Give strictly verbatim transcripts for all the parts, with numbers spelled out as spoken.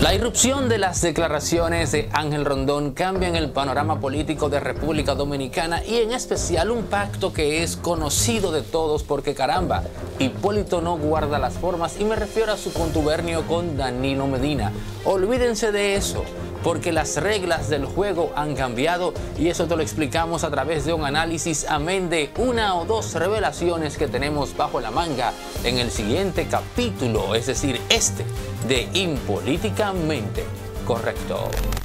La irrupción de las declaraciones de Ángel Rondón cambian el panorama político de República Dominicana y en especial un pacto que es conocido de todos porque caramba, Hipólito no guarda las formas y me refiero a su contubernio con Danilo Medina. Olvídense de eso, porque las reglas del juego han cambiado y eso te lo explicamos a través de un análisis amén de una o dos revelaciones que tenemos bajo la manga en el siguiente capítulo, es decir, este de Impolíticamente Correcto.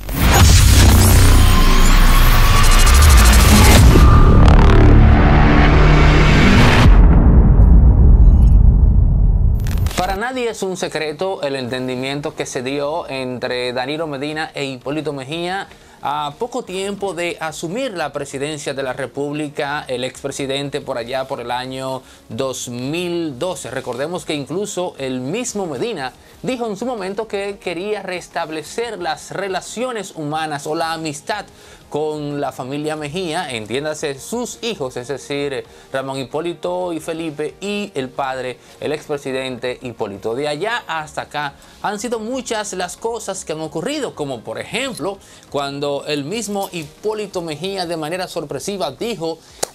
Para nadie es un secreto el entendimiento que se dio entre Danilo Medina e Hipólito Mejía a poco tiempo de asumir la presidencia de la República, el expresidente por allá por el año dos mil doce. Recordemos que incluso el mismo Medina dijo en su momento que quería restablecer las relaciones humanas o la amistad con la familia Mejía, entiéndase sus hijos, es decir, Ramón Hipólito y Felipe y el padre, el expresidente Hipólito. De allá hasta acá han sido muchas las cosas que han ocurrido, como por ejemplo cuando el mismo Hipólito Mejía de manera sorpresiva dijo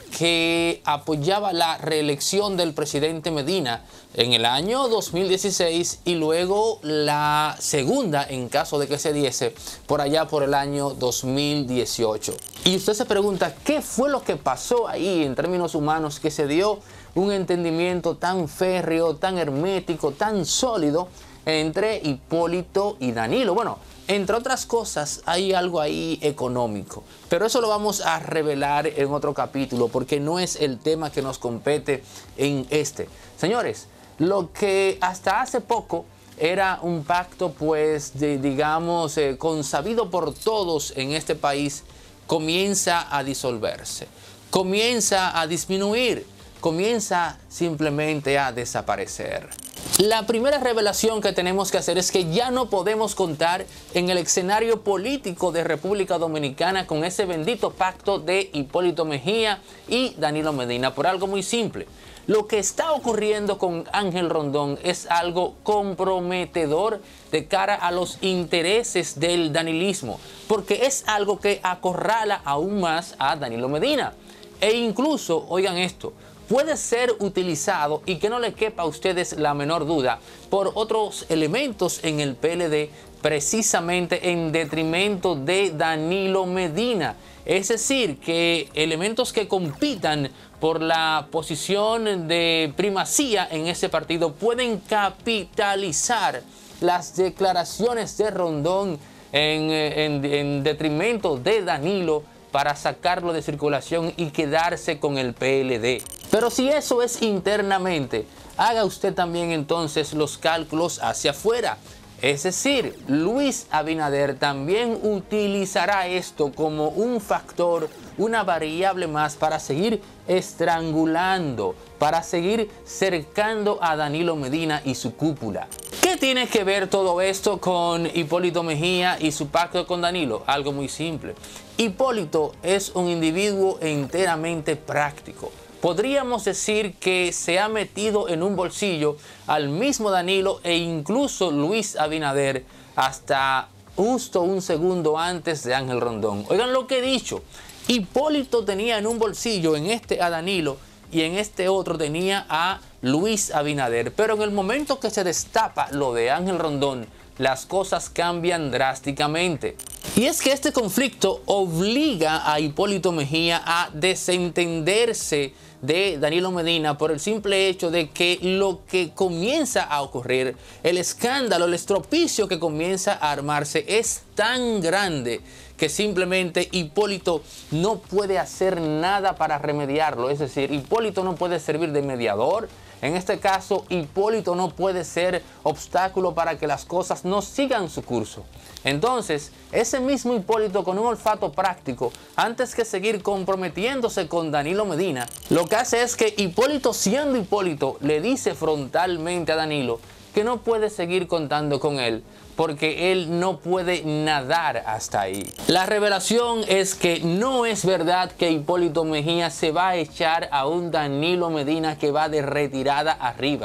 que apoyaba la reelección del presidente Medina en el año dos mil dieciséis y luego la segunda en caso de que se diese por allá por el año dos mil dieciocho. Y usted se pregunta, ¿qué fue lo que pasó ahí en términos humanos que se dio un entendimiento tan férreo, tan hermético, tan sólido entre Hipólito y Danilo? Bueno, entre otras cosas, hay algo ahí económico, pero eso lo vamos a revelar en otro capítulo porque no es el tema que nos compete en este. Señores, lo que hasta hace poco era un pacto, pues, de, digamos, eh, consabido por todos en este país, comienza a disolverse, comienza a disminuir, comienza simplemente a desaparecer. La primera revelación que tenemos que hacer es que ya no podemos contar en el escenario político de República Dominicana con ese bendito pacto de Hipólito Mejía y Danilo Medina por algo muy simple. Lo que está ocurriendo con Ángel Rondón es algo comprometedor de cara a los intereses del danilismo, porque es algo que acorrala aún más a Danilo Medina. E incluso, oigan esto, puede ser utilizado, y que no le quepa a ustedes la menor duda, por otros elementos en el P L D, precisamente en detrimento de Danilo Medina. Es decir, que elementos que compitan por la posición de primacía en ese partido pueden capitalizar las declaraciones de Rondón en, en, en detrimento de Danilo para sacarlo de circulación y quedarse con el P L D. Pero si eso es internamente, haga usted también entonces los cálculos hacia afuera. Es decir, Luis Abinader también utilizará esto como un factor, una variable más para seguir estrangulando, para seguir cercando a Danilo Medina y su cúpula. ¿Qué tiene que ver todo esto con Hipólito Mejía y su pacto con Danilo? Algo muy simple. Hipólito es un individuo enteramente práctico. Podríamos decir que se ha metido en un bolsillo al mismo Danilo e incluso Luis Abinader hasta justo un segundo antes de Ángel Rondón. Oigan lo que he dicho. Hipólito tenía en un bolsillo en este a Danilo y en este otro tenía a Luis Abinader. Pero en el momento que se destapa lo de Ángel Rondón, las cosas cambian drásticamente. Y es que este conflicto obliga a Hipólito Mejía a desentenderse de Danilo Medina por el simple hecho de que lo que comienza a ocurrir, el escándalo, el estropicio que comienza a armarse es tan grande que simplemente Hipólito no puede hacer nada para remediarlo. Es decir, Hipólito no puede servir de mediador. En este caso, Hipólito no puede ser obstáculo para que las cosas no sigan su curso. Entonces, ese mismo Hipólito con un olfato práctico, antes que seguir comprometiéndose con Danilo Medina, lo que hace es que Hipólito, siendo Hipólito, le dice frontalmente a Danilo que no puede seguir contando con él, porque él no puede nadar hasta ahí. La revelación es que no es verdad que Hipólito Mejía se va a echar a un Danilo Medina que va de retirada arriba.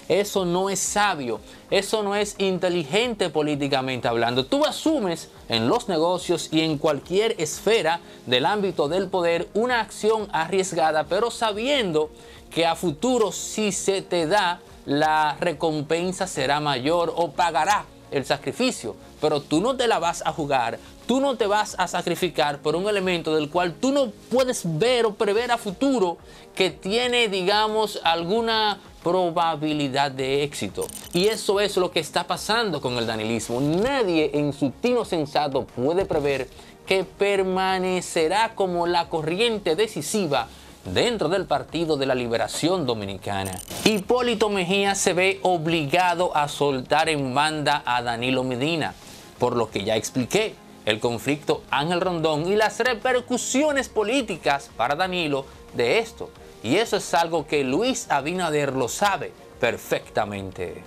Eso no es sabio, eso no es inteligente políticamente hablando. Tú asumes en los negocios y en cualquier esfera del ámbito del poder una acción arriesgada, pero sabiendo que a futuro, si se te da, la recompensa será mayor o pagará el sacrificio. Pero tú no te la vas a jugar, tú no te vas a sacrificar por un elemento del cual tú no puedes ver o prever a futuro que tiene, digamos, alguna probabilidad de éxito. Y eso es lo que está pasando con el danilismo. Nadie en su tino sensato puede prever que permanecerá como la corriente decisiva dentro del Partido de la Liberación Dominicana. Hipólito Mejía se ve obligado a soltar en banda a Danilo Medina, por lo que ya expliqué, el conflicto Ángel Rondón y las repercusiones políticas para Danilo de esto. Y eso es algo que Luis Abinader lo sabe perfectamente.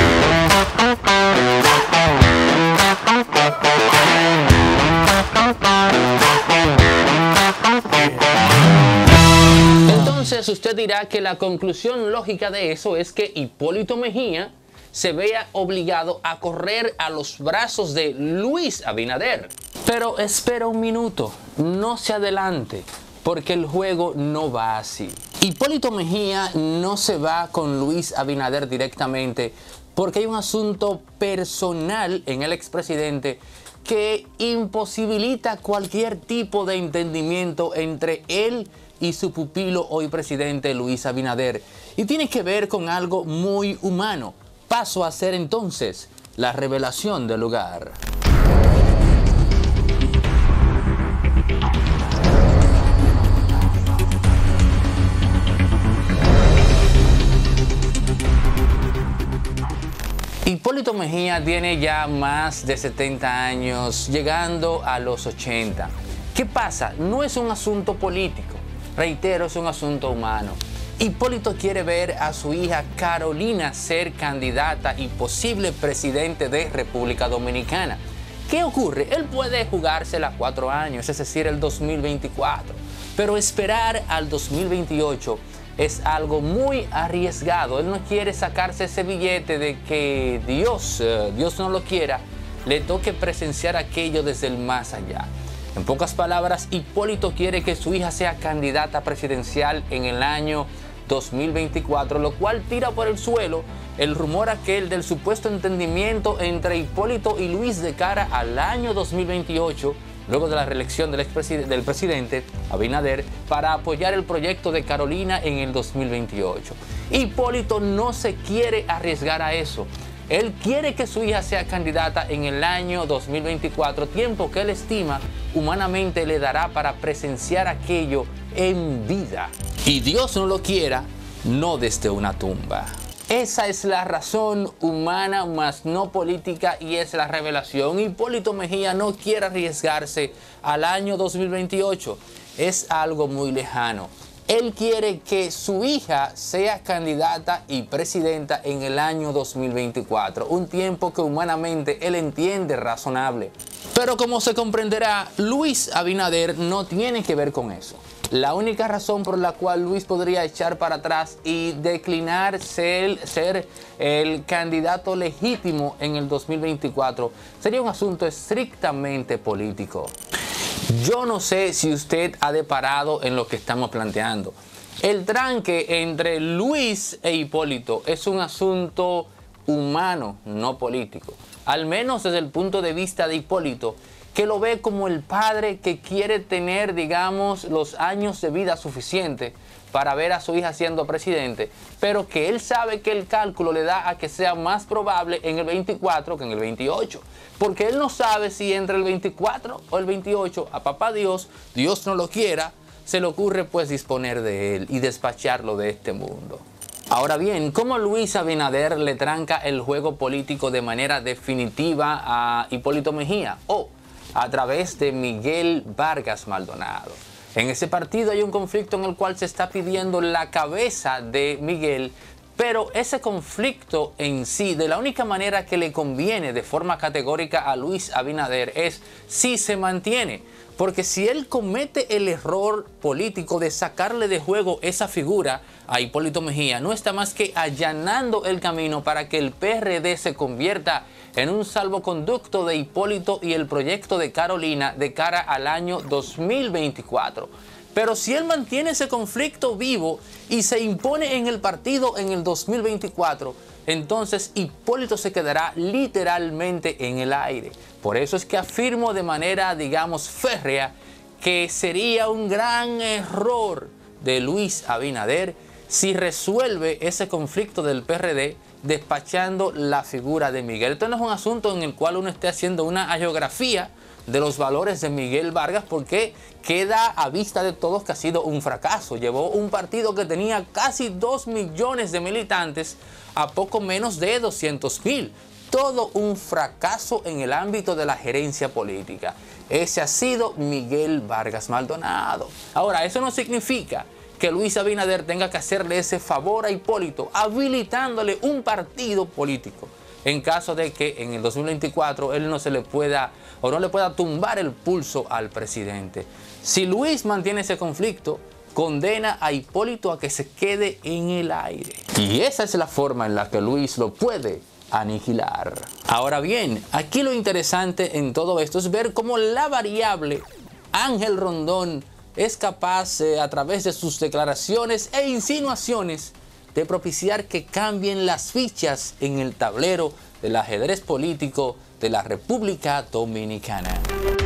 Entonces usted dirá que la conclusión lógica de eso es que Hipólito Mejía se vea obligado a correr a los brazos de Luis Abinader. Pero espera un minuto, no se adelante, porque el juego no va así. Hipólito Mejía no se va con Luis Abinader directamente porque hay un asunto personal en el expresidente que imposibilita cualquier tipo de entendimiento entre él y su pupilo hoy presidente Luis Abinader. Y tiene que ver con algo muy humano. Paso a hacer entonces la revelación del lugar. Hipólito Mejía tiene ya más de setenta años, llegando a los ochenta. ¿Qué pasa? No es un asunto político, reitero, es un asunto humano. Hipólito quiere ver a su hija Carolina ser candidata y posible presidente de República Dominicana. ¿Qué ocurre? Él puede jugársela cuatro años, es decir, el dos mil veinticuatro, pero esperar al dos mil veintiocho es algo muy arriesgado. Él no quiere sacarse ese billete de que Dios, eh, Dios no lo quiera, le toque presenciar aquello desde el más allá. En pocas palabras, Hipólito quiere que su hija sea candidata presidencial en el año dos mil veinticuatro, lo cual tira por el suelo el rumor aquel del supuesto entendimiento entre Hipólito y Luis de cara al año dos mil veintiocho, luego de la reelección del, expresid- del presidente Abinader, para apoyar el proyecto de Carolina en el dos mil veintiocho. Hipólito no se quiere arriesgar a eso. Él quiere que su hija sea candidata en el año dos mil veinticuatro, tiempo que él estima humanamente le dará para presenciar aquello en vida. Y Dios no lo quiera, no desde una tumba. Esa es la razón humana, más no política, y es la revelación. Hipólito Mejía no quiere arriesgarse al año dos mil veintiocho. Es algo muy lejano. Él quiere que su hija sea candidata y presidenta en el año dos mil veinticuatro, un tiempo que humanamente él entiende razonable. Pero como se comprenderá, Luis Abinader no tiene que ver con eso. La única razón por la cual Luis podría echar para atrás y declinar ser, ser el candidato legítimo en el dos mil veinticuatro sería un asunto estrictamente político. Yo no sé si usted ha deparado en lo que estamos planteando. El tranque entre Luis e Hipólito es un asunto humano, no político. Al menos desde el punto de vista de Hipólito, que lo ve como el padre que quiere tener, digamos, los años de vida suficientes para ver a su hija siendo presidente, pero que él sabe que el cálculo le da a que sea más probable en el veinticuatro que en el veintiocho. Porque él no sabe si entre el veinticuatro o el veintiocho, a papá Dios, Dios no lo quiera, se le ocurre pues disponer de él y despacharlo de este mundo. Ahora bien, ¿cómo Luis Abinader le tranca el juego político de manera definitiva a Hipólito Mejía? O a través de Miguel Vargas Maldonado. En ese partido hay un conflicto en el cual se está pidiendo la cabeza de Miguel, Pero ese conflicto en sí, de la única manera que le conviene de forma categórica a Luis Abinader es si se mantiene. Porque si él comete el error político de sacarle de juego esa figura a Hipólito Mejía, no está más que allanando el camino para que el P R D se convierta en un salvoconducto de Hipólito y el proyecto de Carolina de cara al año dos mil veinticuatro. Pero si él mantiene ese conflicto vivo y se impone en el partido en el dos mil veinticuatro, entonces Hipólito se quedará literalmente en el aire. Por eso es que afirmo de manera, digamos, férrea, que sería un gran error de Luis Abinader si resuelve ese conflicto del P R D despachando la figura de Miguel. Esto no es un asunto en el cual uno esté haciendo una hagiografía de los valores de Miguel Vargas, porque queda a vista de todos que ha sido un fracaso. Llevó un partido que tenía casi dos millones de militantes a poco menos de doscientos mil. Todo un fracaso en el ámbito de la gerencia política. Ese ha sido Miguel Vargas Maldonado. Ahora, eso no significa que Luis Abinader tenga que hacerle ese favor a Hipólito, habilitándole un partido político, en caso de que en el dos mil veinticuatro él no se le pueda o no le pueda tumbar el pulso al presidente. Si Luis mantiene ese conflicto, condena a Hipólito a que se quede en el aire. Y esa es la forma en la que Luis lo puede aniquilar. Ahora bien, aquí lo interesante en todo esto es ver cómo la variable Ángel Rondón es capaz, eh, a través de sus declaraciones e insinuaciones, de propiciar que cambien las fichas en el tablero del ajedrez político de la República Dominicana.